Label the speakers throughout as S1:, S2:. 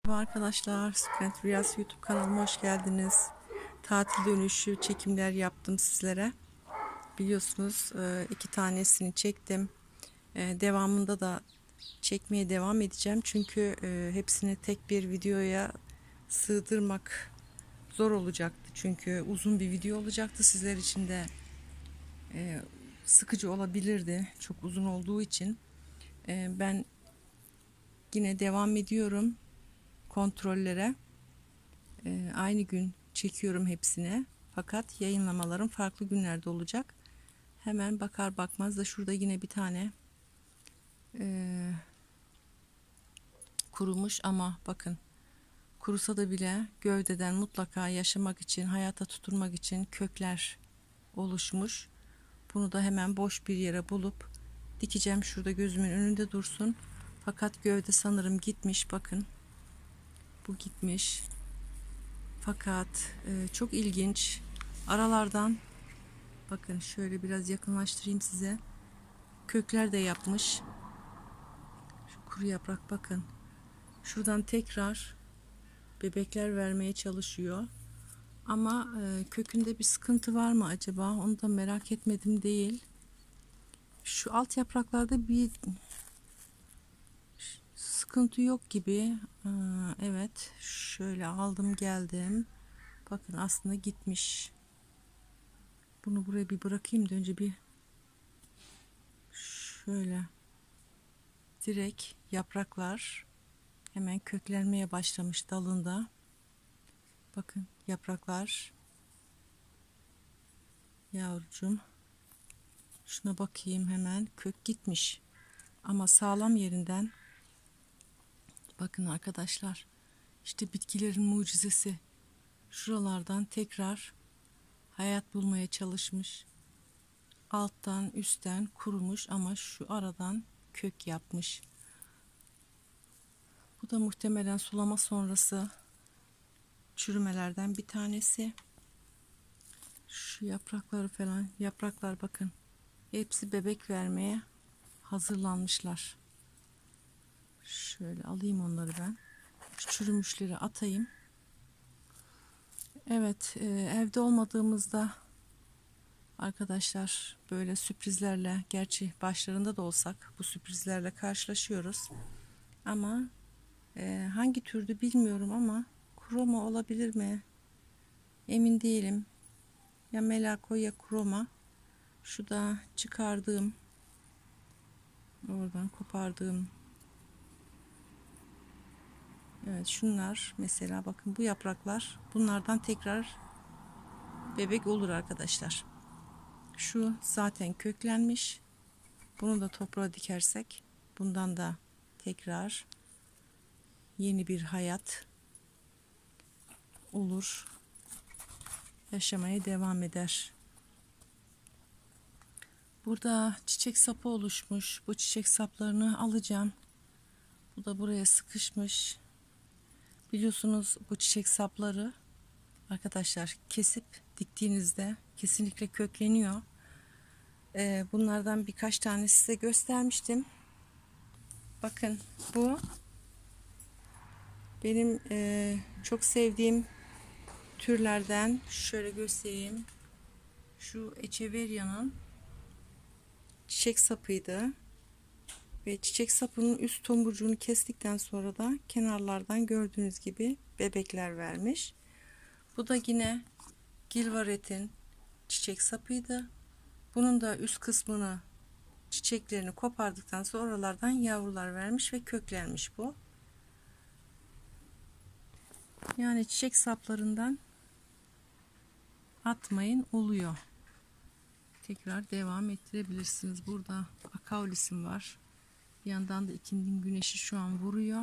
S1: Merhaba arkadaşlar, Sukulent Rüyası YouTube kanalıma hoş geldiniz. Tatil dönüşü çekimler yaptım sizlere. Biliyorsunuz iki tanesini çektim. Devamında da çekmeye devam edeceğim. Çünkü hepsini tek bir videoya sığdırmak zor olacaktı. Çünkü uzun bir video olacaktı. Sizler için de sıkıcı olabilirdi. Çok uzun olduğu için. Ben yine devam ediyorum kontrollere. Aynı gün çekiyorum hepsine. Fakat yayınlamalarım farklı günlerde olacak. Hemen bakar bakmaz da şurada yine bir tane kurumuş ama bakın, kurusa da bile gövdeden mutlaka yaşamak için, hayata tutunmak için kökler oluşmuş. Bunu da hemen boş bir yere bulup dikeceğim. Şurada gözümün önünde dursun. Fakat gövde sanırım gitmiş. Bakın, bu gitmiş. Fakat çok ilginç. Aralardan bakın, şöyle biraz yakınlaştırayım size. Kökler de yapmış. Şu kuru yaprak bakın. Şuradan tekrar bebekler vermeye çalışıyor. Ama kökünde bir sıkıntı var mı acaba? Onu da merak etmedim değil. Şu alt yapraklarda bir sıkıntı yok gibi. Evet, şöyle aldım geldim. Bakın, aslında gitmiş. Bunu buraya bir bırakayım da önce bir şöyle direkt yapraklar hemen köklenmeye başlamış dalında. Bakın, yapraklar. Yavrucum, şuna bakayım, hemen kök gitmiş ama sağlam yerinden. Bakın arkadaşlar, işte bitkilerin mucizesi. Şuralardan tekrar hayat bulmaya çalışmış. Alttan üstten kurumuş ama şu aradan kök yapmış. Bu da muhtemelen sulama sonrası çürümelerden bir tanesi. Şu yaprakları falan, yapraklar bakın, hepsi bebek vermeye hazırlanmışlar. Şöyle alayım onları ben. Şu çürümüşleri atayım. Evet, evde olmadığımızda arkadaşlar böyle sürprizlerle, gerçi başlarında da olsak bu sürprizlerle karşılaşıyoruz. Ama hangi türdü bilmiyorum ama kroma olabilir mi? Emin değilim. Ya melako ya kroma. Şu da çıkardığım, oradan kopardığım. Evet, şunlar mesela, bakın bu yapraklar, bunlardan tekrar bebek olur arkadaşlar. Şu zaten köklenmiş. Bunu da toprağa dikersek bundan da tekrar yeni bir hayat olur. Yaşamaya devam eder. Burada çiçek sapı oluşmuş. Bu çiçek saplarını alacağım. Bu da buraya sıkışmış. Biliyorsunuz bu çiçek sapları arkadaşlar, kesip diktiğinizde kesinlikle kökleniyor. Bunlardan birkaç tane size göstermiştim. Bakın, bu benim çok sevdiğim türlerden. Şöyle göstereyim. Şu Echeveria'nın çiçek sapıydı. Ve çiçek sapının üst tomurcuğunu kestikten sonra da kenarlardan gördüğünüz gibi bebekler vermiş. Bu da yine Gilvaret'in çiçek sapıydı. Bunun da üst kısmını, çiçeklerini kopardıktan sonra oralardan yavrular vermiş ve köklenmiş bu. Yani çiçek saplarından atmayın, oluyor. Tekrar devam ettirebilirsiniz. Burada akaulisim var. Bir yandan da ikindinin güneşi şu an vuruyor.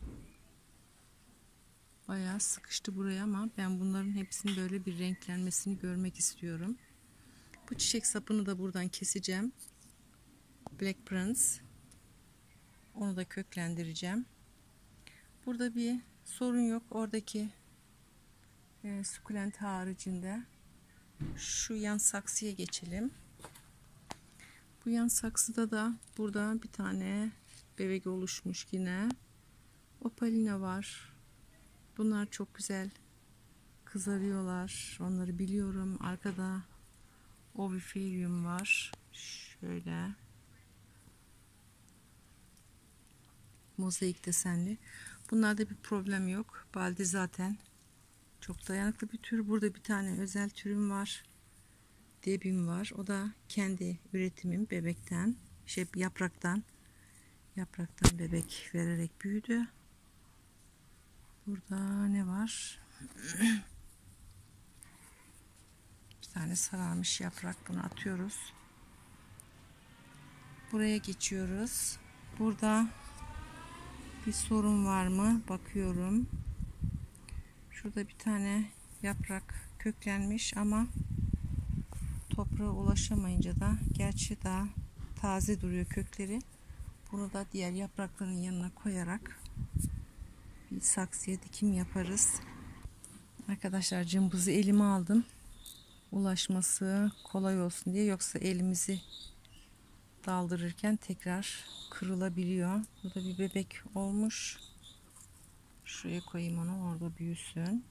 S1: Bayağı sıkıştı buraya ama ben bunların hepsinin böyle bir renklenmesini görmek istiyorum. Bu çiçek sapını da buradan keseceğim. Black Prince. Onu da köklendireceğim. Burada bir sorun yok. Oradaki sukulent haricinde şu yan saksıya geçelim. Bu yan saksıda da burada bir tane bebek oluşmuş yine. Opalina var. Bunlar çok güzel kızarıyorlar. Onları biliyorum. Arkada Oviferium var. Şöyle mozaik desenli. Bunlarda bir problem yok. Baldi zaten çok dayanıklı bir tür. Burada bir tane özel türüm var. Debim var. O da kendi üretimim, bebekten, yapraktan bebek vererek büyüdü. Burada ne var? Bir tane sararmış yaprak, bunu atıyoruz. Buraya geçiyoruz. Burada bir sorun var mı? Bakıyorum. Şurada bir tane yaprak köklenmiş ama toprağa ulaşamayınca da, gerçi daha taze duruyor kökleri. Bunu da diğer yaprakların yanına koyarak bir saksıya dikim yaparız. Arkadaşlar, cımbızı elime aldım. Ulaşması kolay olsun diye, yoksa elimizi daldırırken tekrar kırılabiliyor. Burada bir bebek olmuş. Şuraya koyayım onu, orada büyüsün.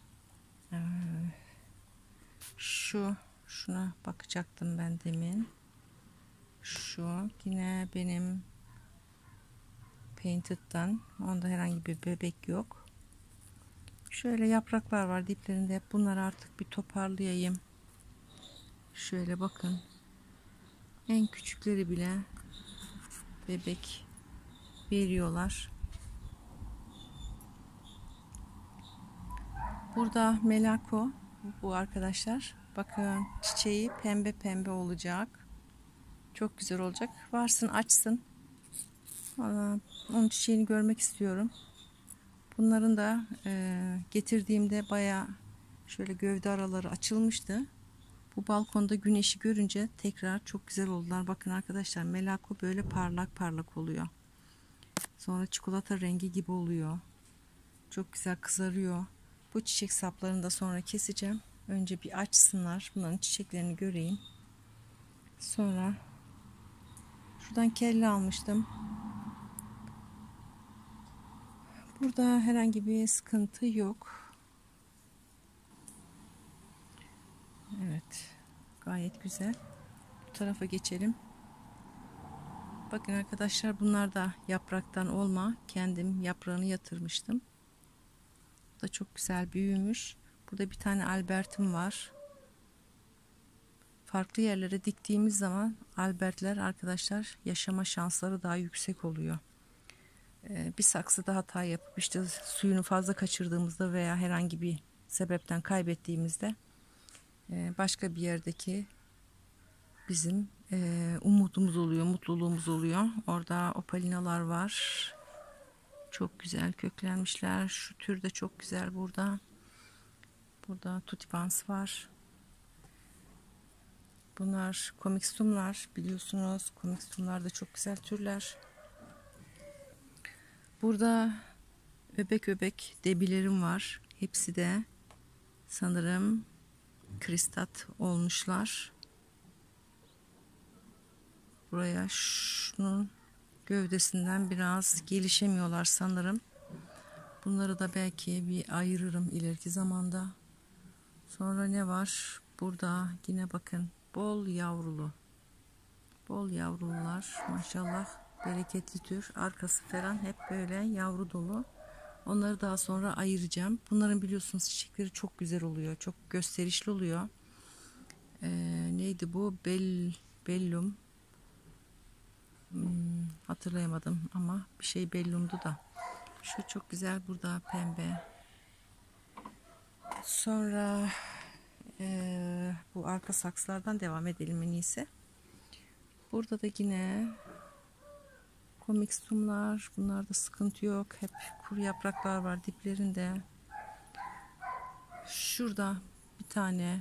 S1: Şuna bakacaktım ben demin. Şu yine benim Painted'dan. Onda herhangi bir bebek yok. Şöyle yapraklar var diplerinde. Bunları artık bir toparlayayım. Şöyle bakın. En küçükleri bile bebek veriyorlar. Burada Melako bu arkadaşlar. Bakın, çiçeği pembe pembe olacak. Çok güzel olacak. Varsın açsın. Onun çiçeğini görmek istiyorum. Bunların da getirdiğimde baya şöyle gövde araları açılmıştı. Bu balkonda güneşi görünce tekrar çok güzel oldular. Bakın arkadaşlar, Melako böyle parlak parlak oluyor. Sonra çikolata rengi gibi oluyor. Çok güzel kızarıyor. Bu çiçek saplarını da sonra keseceğim. Önce bir açsınlar. Bunların çiçeklerini göreyim. Sonra şuradan kelle almıştım. Burada herhangi bir sıkıntı yok. Evet. Gayet güzel. Bu tarafa geçelim. Bakın arkadaşlar, bunlar da yapraktan olma. Kendim yaprağını yatırmıştım. Bu da çok güzel büyümüş. Burada bir tane Albert'im var. Farklı yerlere diktiğimiz zaman Albert'ler arkadaşlar, yaşama şansları daha yüksek oluyor. Bir saksıda hata yapıp işte suyunu fazla kaçırdığımızda veya herhangi bir sebepten kaybettiğimizde başka bir yerdeki bizim umudumuz oluyor, mutluluğumuz oluyor. Orada opalinalar var. Çok güzel köklenmişler. Şu tür de çok güzel burada. Burada tutibans var. Bunlar komikstumlar, biliyorsunuz. Komikstumlar da çok güzel türler. Burada öbek öbek debilerim var. Hepsi de sanırım kristat olmuşlar. Buraya şunun gövdesinden biraz gelişemiyorlar sanırım. Bunları da belki bir ayırırım ileriki zamanda. Sonra ne var? Burada yine bakın, bol yavrulu. Bol yavrulular maşallah, bereketli tür. Arkası falan hep böyle yavru dolu. Onları daha sonra ayıracağım. Bunların biliyorsunuz çiçekleri çok güzel oluyor. Çok gösterişli oluyor. Neydi bu? Bellum. Hatırlayamadım ama bir şey bellumdu da. Şu çok güzel, burada pembe. Sonra bu arka saksılardan devam edelim en iyisi. Burada da yine komikstumlar. Bunlarda sıkıntı yok. Hep kuru yapraklar var diplerinde. Şurada bir tane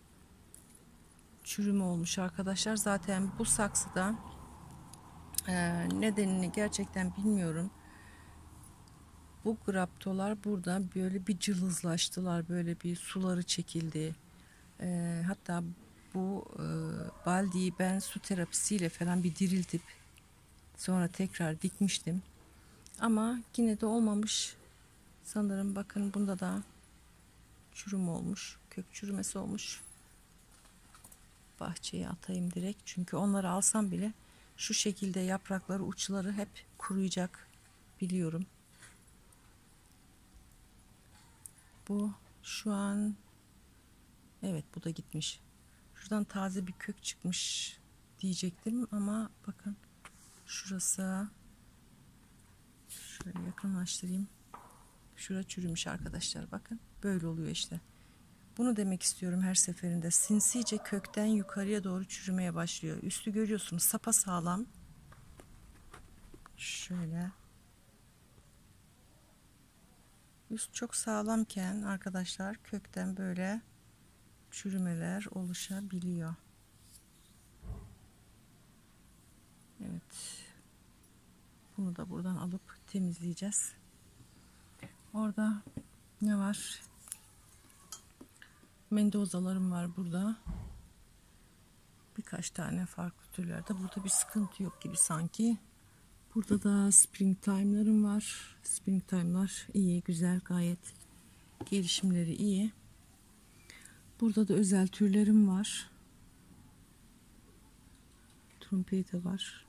S1: çürüme olmuş arkadaşlar. Zaten bu saksıda nedenini gerçekten bilmiyorum. Bu graptolar burada böyle bir cılızlaştılar. Böyle bir suları çekildi. Hatta bu baldiyi ben su terapisiyle falan bir diriltip sonra tekrar dikmiştim. Ama yine de olmamış. Sanırım bakın bunda da çürüm olmuş. Kök çürümesi olmuş. Bahçeye atayım direkt. Çünkü onları alsam bile şu şekilde yaprakları, uçları hep kuruyacak. Biliyorum. Bu şu an, evet, bu da gitmiş. Şuradan taze bir kök çıkmış diyecektim ama bakın şurası, şöyle yakınlaştırayım. Şura çürümüş arkadaşlar, bakın böyle oluyor işte. Bunu demek istiyorum, her seferinde sinsice kökten yukarıya doğru çürümeye başlıyor. Üstü görüyorsunuz sapasağlam. Şöyle. Üst çok sağlamken arkadaşlar kökten böyle çürümeler oluşabiliyor. Evet. Bunu da buradan alıp temizleyeceğiz. Orada ne var? Mendozalarım var burada. Birkaç tane farklı türlerde. Burada bir sıkıntı yok gibi sanki. Burada da springtime'larım var. Springtime'lar iyi, güzel, gayet gelişimleri iyi. Burada da özel türlerim var. Trumpeta var.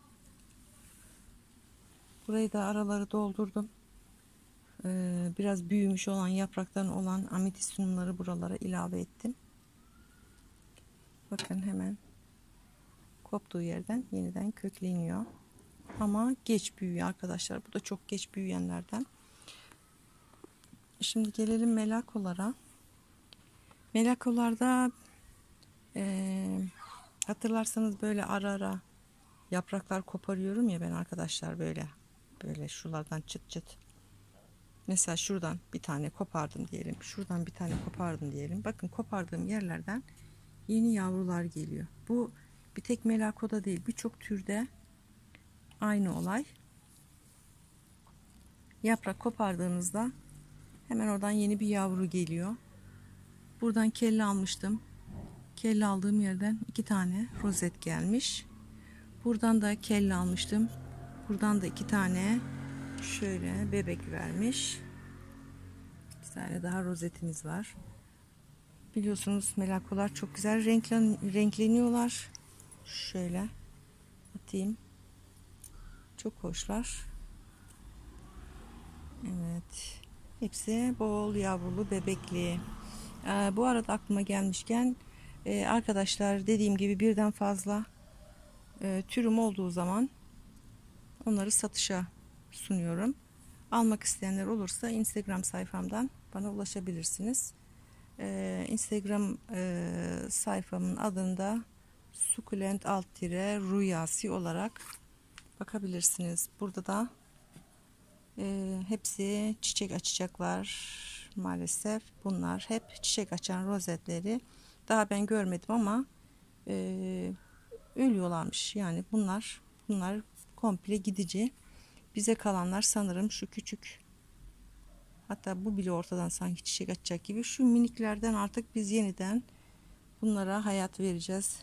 S1: Burayı da araları doldurdum. Biraz büyümüş olan yapraktan olan ametistumları buralara ilave ettim. Bakın hemen koptuğu yerden yeniden kökleniyor. Ama geç büyüyor arkadaşlar. Bu da çok geç büyüyenlerden. Şimdi gelelim melakolara. Melakolarda hatırlarsanız böyle ara ara yapraklar koparıyorum ya ben arkadaşlar, böyle şuralardan çıt çıt. Mesela şuradan bir tane kopardım diyelim. Şuradan bir tane kopardım diyelim. Bakın kopardığım yerlerden yeni yavrular geliyor. Bu bir tek melakoda değil, birçok türde aynı olay. Yaprak kopardığınızda hemen oradan yeni bir yavru geliyor. Buradan kelle almıştım. Kelle aldığım yerden 2 tane rozet gelmiş. Buradan da kelle almıştım. Buradan da 2 tane şöyle bebek vermiş. Bir tane daha rozetimiz var. Biliyorsunuz melakolar çok güzel renkleniyorlar. Şöyle atayım. Çok hoşlar. Evet. Hepsi bol yavrulu, bebekli. Bu arada aklıma gelmişken arkadaşlar, dediğim gibi birden fazla türüm olduğu zaman onları satışa sunuyorum. Almak isteyenler olursa Instagram sayfamdan bana ulaşabilirsiniz. Instagram sayfamın adında sukulent rüyasi olarak bakabilirsiniz. Burada da hepsi çiçek açacaklar maalesef. Bunlar hep çiçek açan rozetleri. Daha ben görmedim ama ölüyorlarmış. Yani bunlar komple gidici. Bize kalanlar sanırım şu küçük, hatta bu bile ortadan sanki çiçek açacak gibi, şu miniklerden artık biz yeniden bunlara hayat vereceğiz.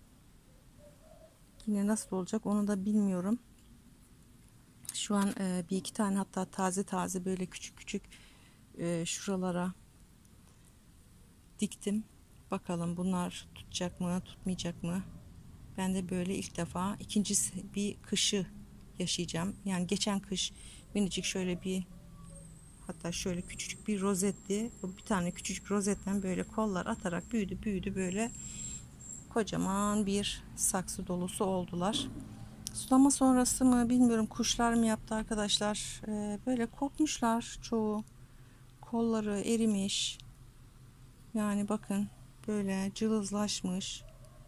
S1: Yine nasıl olacak onu da bilmiyorum. Şu an bir iki tane hatta taze böyle küçük şuralara diktim. Bakalım bunlar tutacak mı, tutmayacak mı? Ben de böyle ilk defa ikincisi bir kışı yaşayacağım. Yani geçen kış minicik şöyle bir, hatta şöyle küçücük bir rozetti. Bu bir tane küçücük rozetten böyle kollar atarak büyüdü böyle kocaman bir saksı dolusu oldular. Sulama sonrası mı bilmiyorum, kuşlar mı yaptı arkadaşlar. Böyle kopmuşlar çoğu. Kolları erimiş. Yani bakın böyle cılızlaşmış.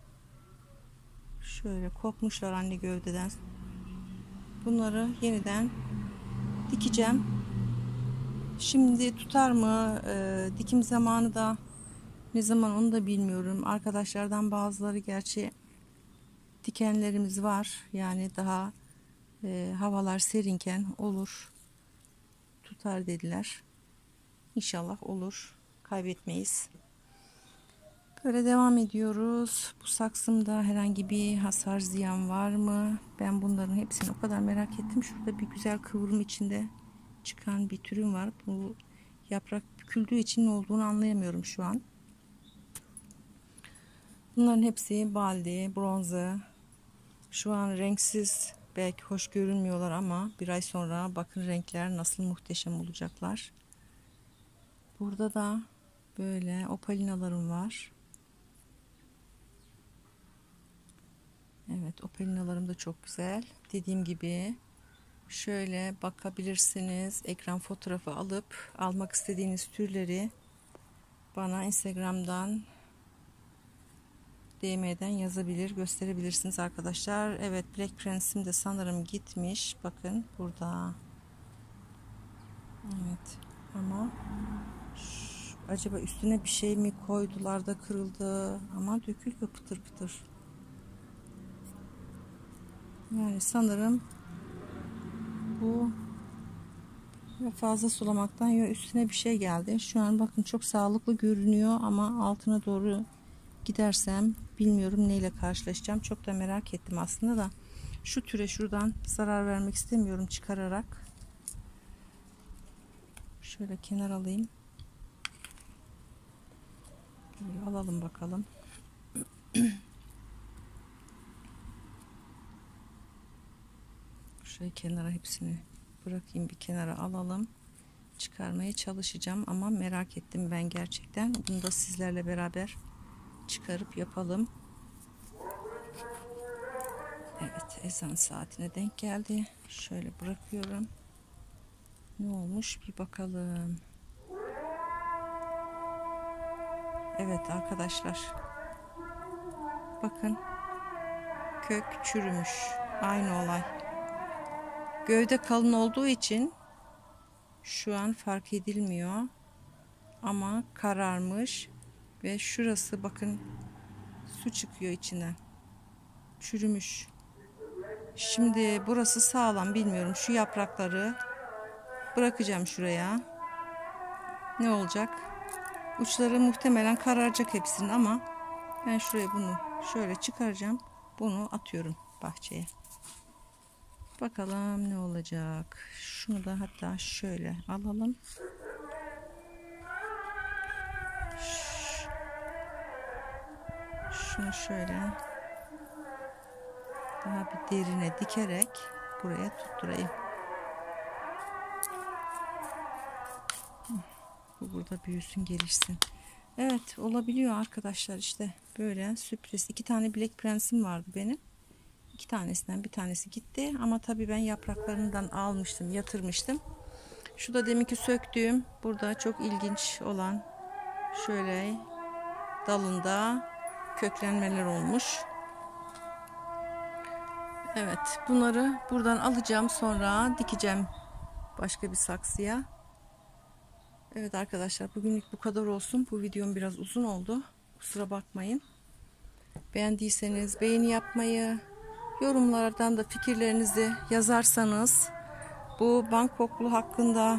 S1: Şöyle kopmuşlar anne gövdeden. Bunları yeniden dikeceğim. Şimdi tutar mı? Dikim zamanı da ne zaman onu da bilmiyorum. Arkadaşlardan bazıları gerçi dikenlerimiz var. Yani daha havalar serinken olur. Tutar dediler. İnşallah olur. Kaybetmeyiz. Böyle devam ediyoruz. Bu saksımda herhangi bir hasar, ziyan var mı? Ben bunların hepsini o kadar merak ettim. Şurada bir güzel kıvrım içinde çıkan bir türüm var. Bu Yaprak büküldüğü için ne olduğunu anlayamıyorum şu an. Bunların hepsi baldi, bronze. Şu an renksiz, belki hoş görünmüyorlar ama bir ay sonra bakın renkler nasıl muhteşem olacaklar. Burada da böyle opalinalarım var. Evet, opalinalarım da çok güzel. Dediğim gibi şöyle bakabilirsiniz. Ekran fotoğrafı alıp almak istediğiniz türleri bana Instagram'dan DM'den yazabilir, gösterebilirsiniz arkadaşlar. Evet, Black Prince'im de sanırım gitmiş. Bakın burada. Evet, ama acaba üstüne bir şey mi koydular da kırıldı, ama dökülüyor pıtır pıtır. Yani sanırım bu fazla sulamaktan ya üstüne bir şey geldi. Şu an bakın çok sağlıklı görünüyor ama altına doğru gidersem bilmiyorum neyle karşılaşacağım. Çok da merak ettim aslında da. Şu türe şuradan zarar vermek istemiyorum çıkararak. Şöyle kenar alayım. Böyle alalım bakalım. Şöyle kenara hepsini bırakayım, bir kenara alalım. Çıkarmaya çalışacağım ama merak ettim ben gerçekten. Bunu da sizlerle beraber çıkarıp yapalım. Evet, ezan saatine denk geldi. Şöyle bırakıyorum. Ne olmuş bir bakalım. Evet arkadaşlar, bakın kök çürümüş, aynı olay. Gövde kalın olduğu için şu an fark edilmiyor ama kararmış ve şurası bakın su çıkıyor içine, çürümüş. Şimdi burası sağlam, bilmiyorum, şu yaprakları bırakacağım şuraya, ne olacak? Uçları muhtemelen kararacak hepsinin ama ben şuraya bunu şöyle çıkaracağım, bunu atıyorum bahçeye. Bakalım ne olacak. Şunu da hatta şöyle alalım. Şunu şöyle daha bir derine dikerek buraya tutturayım. Bu burada büyüsün, gelişsin. Evet, olabiliyor arkadaşlar, işte böyle sürpriz. 2 tane Black Prince'im vardı benim. 2 tanesinden bir tanesi gitti ama tabii ben yapraklarından almıştım, yatırmıştım. Şu da deminki söktüğüm, burada çok ilginç olan, şöyle dalında köklenmeler olmuş. Evet, bunları buradan alacağım, sonra dikeceğim başka bir saksıya. Evet arkadaşlar, bugünlük bu kadar olsun. Bu videom biraz uzun oldu, kusura bakmayın. Beğendiyseniz beğeni yapmayı, yorumlardan da fikirlerinizi yazarsanız, bu Bangkoklu hakkında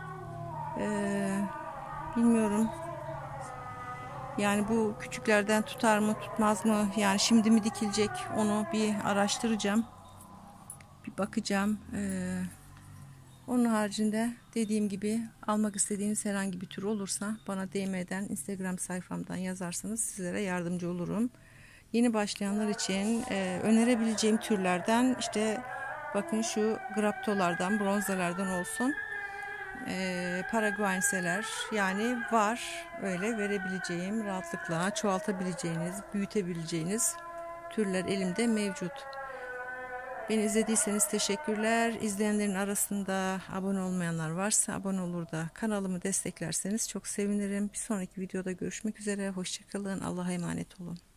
S1: bilmiyorum, yani bu küçüklerden tutar mı tutmaz mı, yani şimdi mi dikilecek, onu bir araştıracağım, bir bakacağım. Onun haricinde dediğim gibi almak istediğiniz herhangi bir tür olursa bana DM'den, Instagram sayfamdan yazarsanız sizlere yardımcı olurum. Yeni başlayanlar için önerebileceğim türlerden işte bakın şu graptolardan, bronzelerden olsun, paraguayenseler, yani var öyle verebileceğim, rahatlıkla çoğaltabileceğiniz, büyütebileceğiniz türler elimde mevcut. Beni izlediyseniz teşekkürler. İzleyenlerin arasında abone olmayanlar varsa abone olur da kanalımı desteklerseniz çok sevinirim. Bir sonraki videoda görüşmek üzere. Hoşça kalın. Allah'a emanet olun.